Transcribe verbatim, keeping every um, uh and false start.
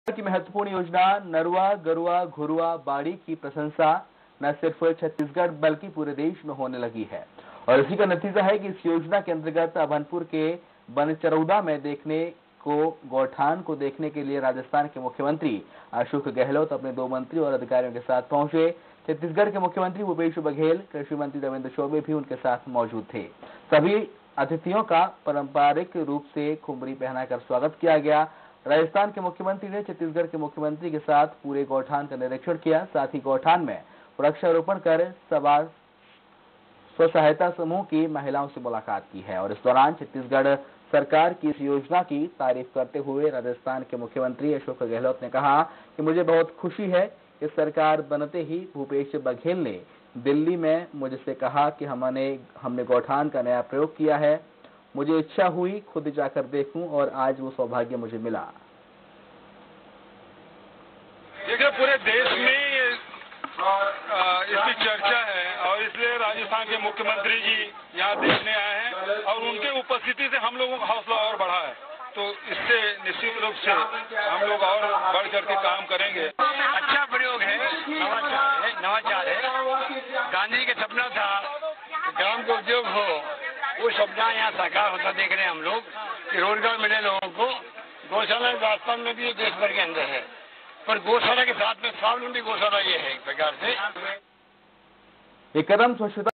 की महत्वपूर्ण योजना नरवा, गरुआ, घुरुआ, बाड़ी की प्रशंसा न सिर्फ छत्तीसगढ़ बल्कि पूरे देश में होने लगी है और इसी का नतीजा है कि इस योजना के अंतर्गत अभनपुर के बनचरौदा में देखने को गौठान को देखने के लिए राजस्थान के मुख्यमंत्री अशोक गहलोत अपने दो मंत्री और अधिकारियों के साथ पहुंचे। छत्तीसगढ़ के मुख्यमंत्री भूपेश बघेल, कृषि मंत्री देवेंद्र चौबे भी उनके साथ मौजूद थे। सभी अतिथियों का पारंपरिक रूप से खुमरी पहनाकर स्वागत किया गया। राजस्थान के मुख्यमंत्री ने छत्तीसगढ़ के मुख्यमंत्री के साथ पूरे गौठान का निरीक्षण किया। साथ ही गौठान में वृक्षारोपण कर सभा स्व सहायता समूह की महिलाओं से मुलाकात की है और इस दौरान छत्तीसगढ़ सरकार की इस योजना की तारीफ करते हुए राजस्थान के मुख्यमंत्री अशोक गहलोत ने कहा कि मुझे बहुत खुशी है कि सरकार बनते ही भूपेश बघेल ने दिल्ली में मुझसे कहा कि हमने हमने गौठान का नया प्रयोग किया है। मुझे इच्छा हुई खुद जाकर देखूं और आज वो सौभाग्य मुझे मिला। देखिए, पूरे देश में इसकी चर्चा है और इसलिए राजस्थान के मुख्यमंत्री जी यहाँ देखने आए हैं और उनके उपस्थिति से हम लोगों का हौसला और बढ़ा है। तो इससे निश्चित रूप से हम लोग और बढ़ करके काम करेंगे। अच्छा प्रयोग है, नवाचार है, नवाचार है। गांधी का सपना था ग्राम को उद्योग हो, वो सपना यहाँ साकार होता देख रहे हैं हम लोग कि रोजगार मिले लोगों को। गौशाला राजस्थान में भी देश भर के अंदर है, पर गौशाला के साथ में स्वावलंबी गौशाला ये है एक प्रकार से। ये कदम स्वच्छता